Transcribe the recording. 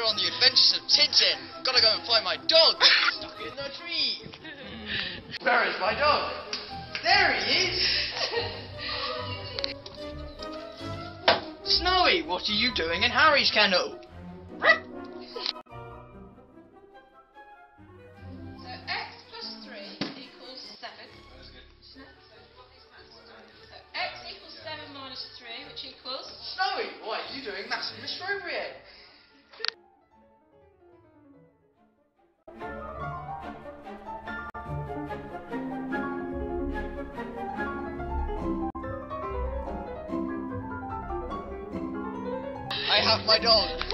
on the Adventures of TinTin. Gotta go and find my dog. Stuck in the tree. Where is my dog? There he is. Snowy, what are you doing in Harry's kennel? So x plus 3 equals 7. So x equals 7 minus 3, which equals... Snowy, what are you doing maths with strawberry egg? I have my dog.